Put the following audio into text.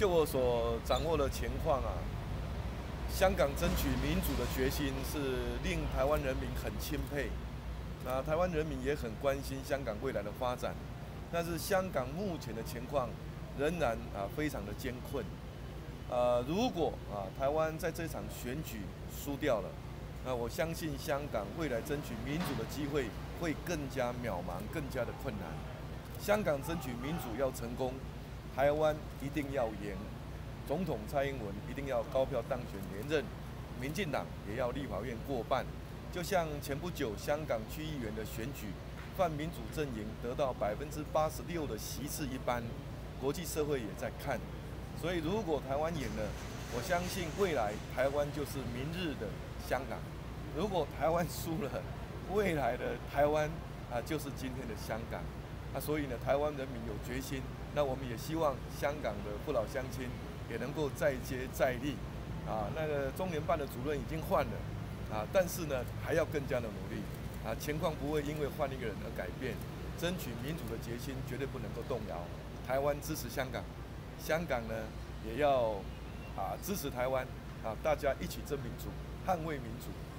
就我所掌握的情况啊，香港争取民主的决心是令台湾人民很钦佩。那台湾人民也很关心香港未来的发展，但是香港目前的情况仍然非常的艰困。如果台湾在这场选举输掉了，那我相信香港未来争取民主的机会会更加渺茫，更加的困难。香港争取民主要成功，台湾一定要赢，总统蔡英文一定要高票当选连任，民进党也要立法院过半。就像前不久香港区议员的选举，泛民主阵营得到86%的席次一般，国际社会也在看。所以如果台湾赢了，我相信未来台湾就是明日的香港；如果台湾输了，未来的台湾就是今天的香港。所以呢，台湾人民有决心，那我们也希望香港的父老乡亲也能够再接再厉。那个中联办的主任已经换了。但是呢，还要更加的努力情况不会因为换一个人而改变，争取民主的决心绝对不能够动摇。台湾支持香港，香港呢也要支持台湾大家一起争民主，捍卫民主。